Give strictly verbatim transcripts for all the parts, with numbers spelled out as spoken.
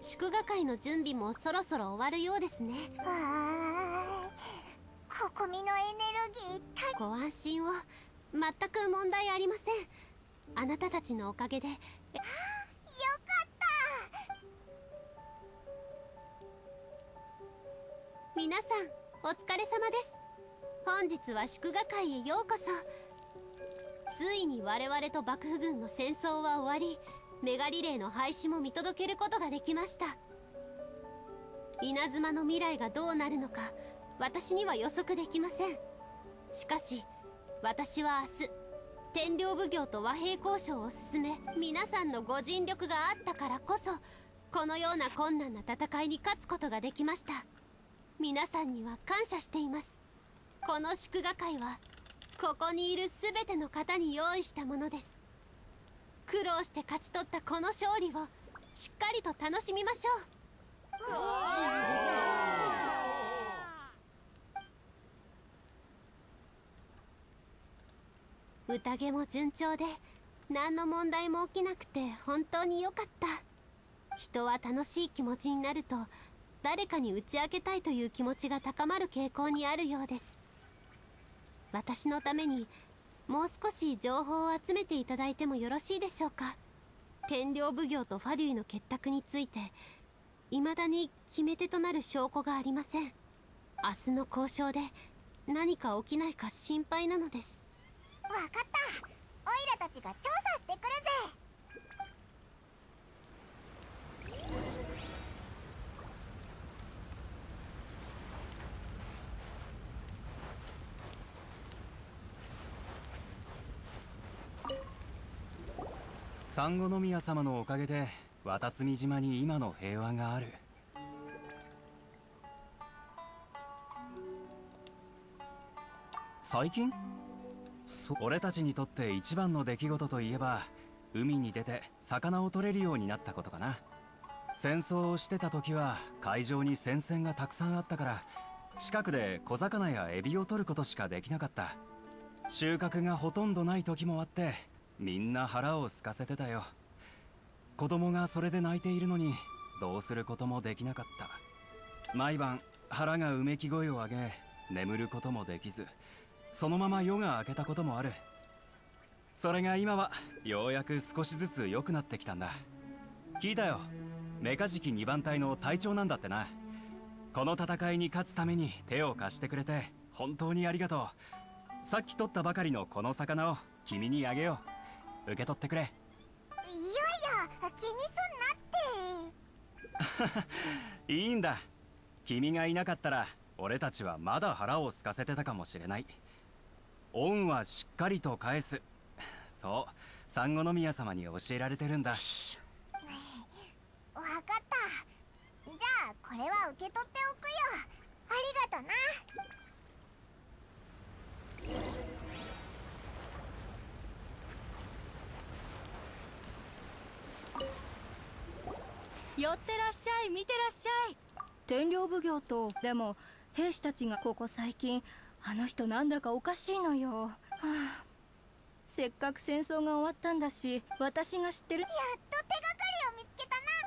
祝賀会の準備もそろそろ終わるようですね。 あー、ここみのエネルギーたご安心を。全く問題ありません。あなたたちのおかげで。えよかった。 皆さんお疲れ様です。本日は祝賀会へようこそ。ついに我々と幕府軍の戦争は終わり、メガリレーの廃止も見届けることができました。稲妻の未来がどうなるのか私には予測できません。しかし私は明日天領奉行と和平交渉を進め、皆さんのご尽力があったからこそこのような困難な戦いに勝つことができました。皆さんには感謝しています。この祝賀会はここにいる全ての方に用意したものです。苦労して勝ち取ったこの勝利をしっかりと楽しみましょう。宴も順調で何の問題も起きなくて本当に良かった。人は楽しい気持ちになると誰かに打ち明けたいという気持ちが高まる傾向にあるようです。私のためにもう少し情報を集めていただいてもよろしいでしょうか。天領奉行とファデュイの結託について未だに決め手となる証拠がありません。明日の交渉で何か起きないか心配なのです。 わかった。オイラたちが調査してくるぜ。 珊瑚宮様のおかげで渡積島に今の平和がある。最近？そ俺たちにとって一番の出来事といえば海に出て魚を取れるようになったことかな。戦争をしてた時は海上に戦線がたくさんあったから近くで小魚やエビを取ることしかできなかった。収穫がほとんどない時もあってみんな腹を空かせてたよ。子供がそれで泣いているのにどうすることもできなかった。毎晩腹がうめき声を上げ眠ることもできずそのまま夜が明けたこともある。それが今はようやく少しずつ良くなってきたんだ。聞いたよ、メカジキにばん隊の隊長なんだってな。この戦いに勝つために手を貸してくれて本当にありがとう。さっき取ったばかりのこの魚を君にあげよう。受け取ってくれ。 いやいや、気にすんなって。 いいんだ。君がいなかったら俺たちはまだ腹を空かせてたかもしれない。恩はしっかりと返す。そう珊瑚宮様に教えられてるんだ。 わかった。じゃあこれは受け取っておくよ。ありがとな。 寄ってらっしゃい、見てらっしゃい。天領奉行とでも兵士たちがここ最近あの人なんだかおかしいのよ。はあ、せっかく戦争が終わったんだし私が知ってる。やっと手がかりを見つけたな。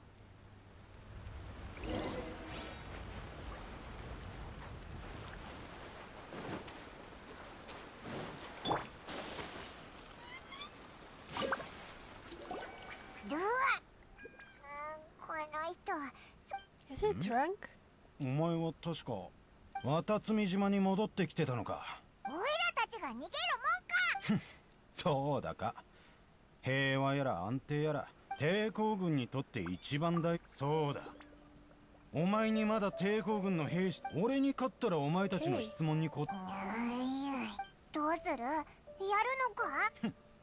どう？この人は Is it drunk? お前は確か渡積島に戻ってきてたのか。 オイラたちが逃げるもんか。 どうだか。平和やら安定やら抵抗軍にとって一番大。そうだ、お前にまだ抵抗軍の兵士。俺に勝ったらお前たちの質問にこ、 どうする？やるのか？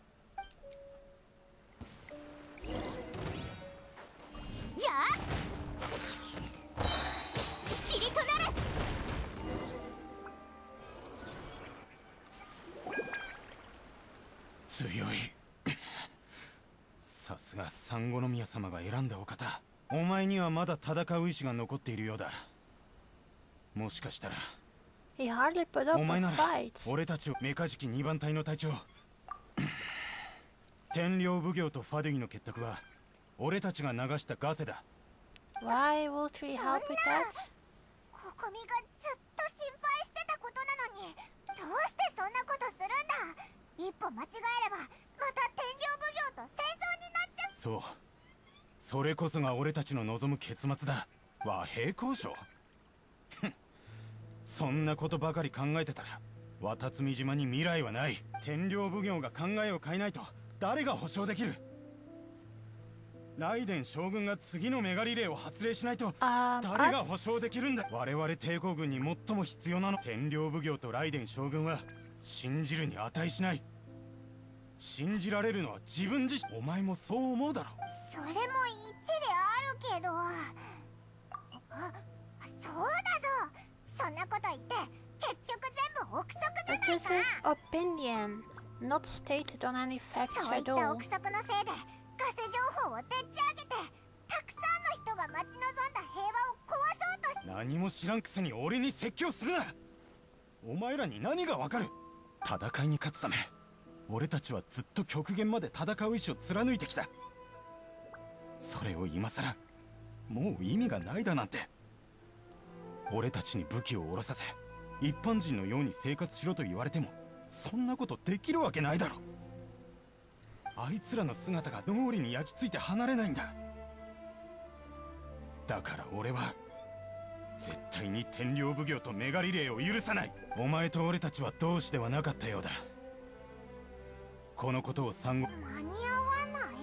やあ、チリとなれ。 強い。さすが珊瑚宮様が選んだお方。お前にはまだ戦う意志が残っているようだ。もしかしたら He hardly put up お前 a なら fight. 俺たちをメカジキにばん隊の隊長天領奉行とファデュイの結託は俺たちが流したガセだ。 Why would we help with that? ココミがずっと心配してたことなのに、どうしてそんなことするんだ。一歩間違えればまた天領奉行と戦争になっちゃう。 そう、それこそが俺たちの望む結末だ。和平交渉。ふん、そんなことばかり考えてたら渡積島に未来はない。天領奉行が考えを変えないと誰が保証できる。ライデン将軍が次のメガリレーを発令しないと Um, 誰が保証できるんだ。我々抵抗軍に最も必要なの。天領奉行とライデン将軍は信じるに値しない。信じられるのは自分自身。お前もそう思うだろ。 それも一理あるけど、あ、そうだぞ。そんなこと言って結局全部憶測じゃ But ない this か。 is opinion, not stated on any facts そういっ at た all. 憶測のせいでガセ情報をでっち上げて、たくさんの人が待ち望んだ平和を壊そうとし。 何も知らんくせに俺に説教するな。お前らに何がわかる。戦いに勝つため俺たちはずっと極限まで戦う意志を貫いてきた。それを今さらもう意味がないだなんて。俺たちに武器を下ろさせ一般人のように生活しろと言われてもそんなことできるわけないだろ。あいつらの姿が脳裏に焼き付いて離れないんだ。だから俺は絶対に天領奉行とメガリレーを許さない。お前と俺たちは同志ではなかったようだ。このことを産後間に合わない。ぐーい、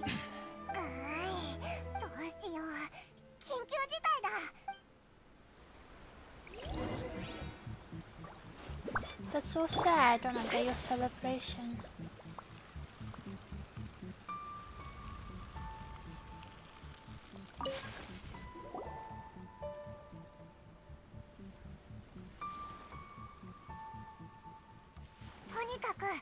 どうしよう。緊急事態だ。 That's so sad on a day of celebration. とにかくそういう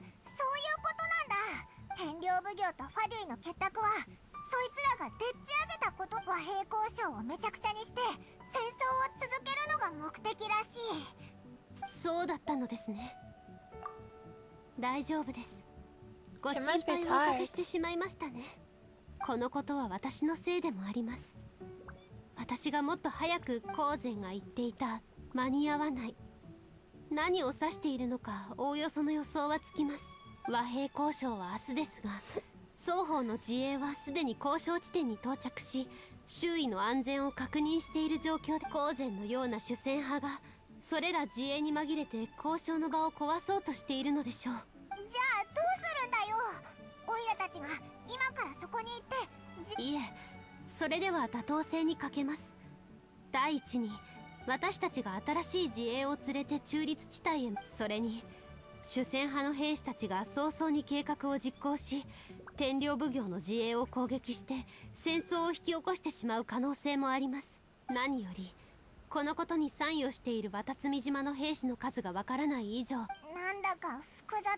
ことなんだ。天領奉行とファデュイの結託はそいつらがでっち上げたこと。和平交渉をめちゃくちゃにして戦争を続けるのが目的らしい。 そうだったのですね。大丈夫です。ご You 心 must be 配をおかけ tired. してしまいましたね。このことは私のせいでもあります。私がもっと早く光善が言っていた間に合わない、何を指しているのかおおよその予想はつきます。和平交渉は明日ですが、双方の自衛はすでに交渉地点に到着し、周囲の安全を確認している状況で、光善のような主戦派がそれら自衛に紛れて交渉の場を壊そうとしているのでしょう。 じゃあどうするんだよ。オイラたちが今からそこに行ってじいえ、それでは妥当性に欠けます。第一に私たちが新しい自衛を連れて中立地帯へ。それに主戦派の兵士たちが早々に計画を実行し、天領奉行の自衛を攻撃して戦争を引き起こしてしまう可能性もあります。何よりこのことに参与している渡積島の兵士の数がわからない以上、 なんだか複雑だな。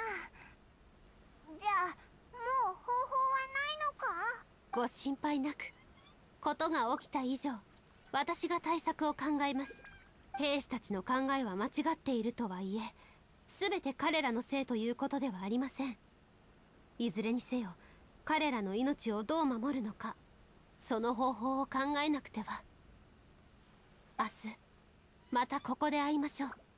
じゃあもう方法はないのか。 ご心配なく。ことが起きた以上私が対策を考えます。兵士たちの考えは間違っているとはいえ、全て彼らのせいということではありません。いずれにせよ彼らの命をどう守るのか、その方法を考えなくては。明日またここで会いましょう。